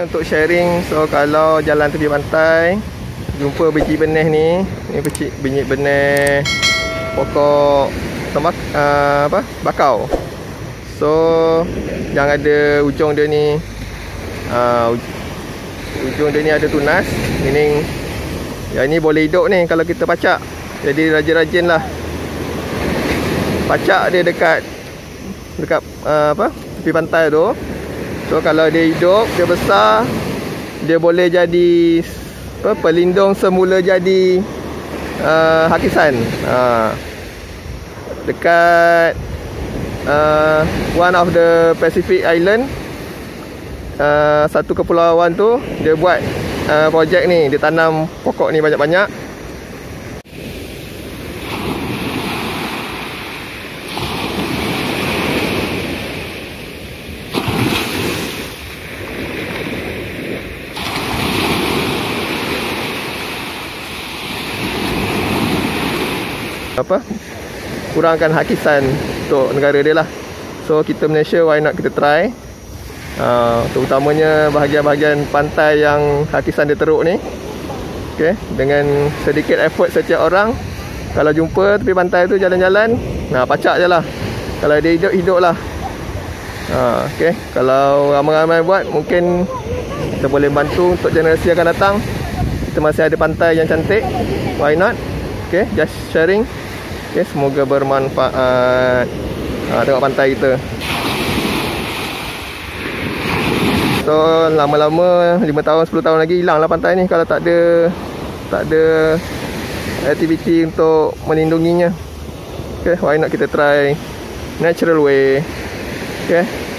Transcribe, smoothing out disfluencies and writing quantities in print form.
untuk sharing. So kalau jalan tepi pantai jumpa biji benih ni biji benih pokok bakau. So yang ada ujung dia ni, ujung dia ni ada tunas, meaning yang ni boleh hidup ni kalau kita pacak. Jadi rajin-rajin lah pacak dia dekat tepi pantai tu. So kalau dia hidup, dia besar, dia boleh jadi pelindung semula jadi hakisan. Dekat one of the Pacific Island, satu kepulauan tu, dia buat projek ni, dia tanam pokok ni banyak-banyak. Kurangkan hakisan untuk negara dia lah. So kita Malaysia, why not kita try, terutamanya bahagian-bahagian pantai yang hakisan dia teruk ni. Okay, dengan sedikit effort setiap orang, kalau jumpa tepi pantai tu jalan-jalan, pacak je lah. Kalau dia hidup lah. Okay, kalau ramai-ramai buat, mungkin kita boleh bantu untuk generasi akan datang. Kita masih ada pantai yang cantik, why not? Okay, just sharing. Okay, semoga bermanfaat. Tengok pantai kita. So lama-lama 5 tahun 10 tahun lagi hilang lah pantai ni kalau tak ada aktiviti untuk melindunginya. Okay, why not kita try natural way. Okay.